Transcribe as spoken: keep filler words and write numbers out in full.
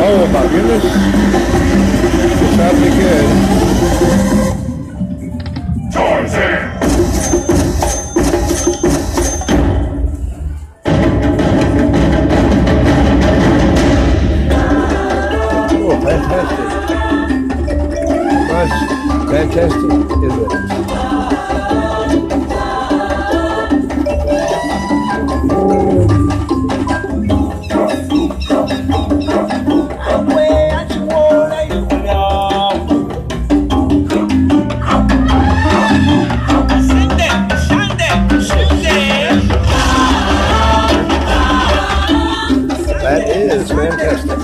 Oh my goodness. It's awfully good. Tarzan! Oh, fantastic. That's fantastic, isn't it? That is fantastic.